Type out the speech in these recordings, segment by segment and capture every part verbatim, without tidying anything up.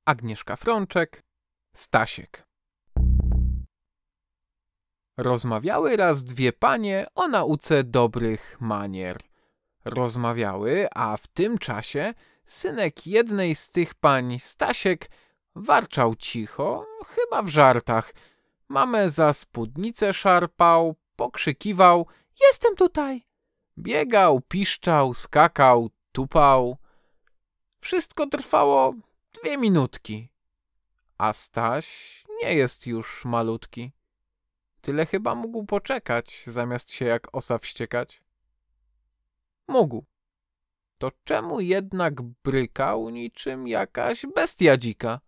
Agnieszka Frączek, Stasiek. Rozmawiały raz dwie panie o nauce dobrych manier. Rozmawiały, a w tym czasie synek jednej z tych pań, Stasiek, warczał cicho, chyba w żartach. Mamę za spódnicę szarpał, pokrzykiwał: jestem tutaj! Biegał, piszczał, skakał, tupał. Wszystko trwało dwie minutki. A Staś nie jest już malutki. Tyle chyba mógł poczekać, zamiast się jak osa wściekać. Mógł. To czemu jednak brykał niczym jakaś bestia dzika?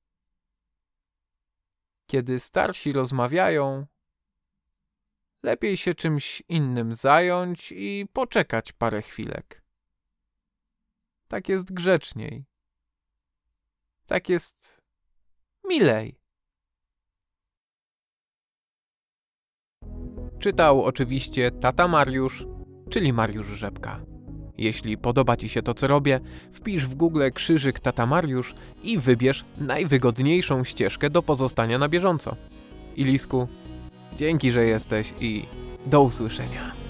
Kiedy starsi rozmawiają, lepiej się czymś innym zająć i poczekać parę chwilek. Tak jest grzeczniej. Tak jest milej. Czytał oczywiście tata Mariusz, czyli Mariusz Rzepka. Jeśli podoba Ci się to, co robię, wpisz w Google krzyżyk tata Mariusz i wybierz najwygodniejszą ścieżkę do pozostania na bieżąco. Ilisku, dzięki, że jesteś i do usłyszenia.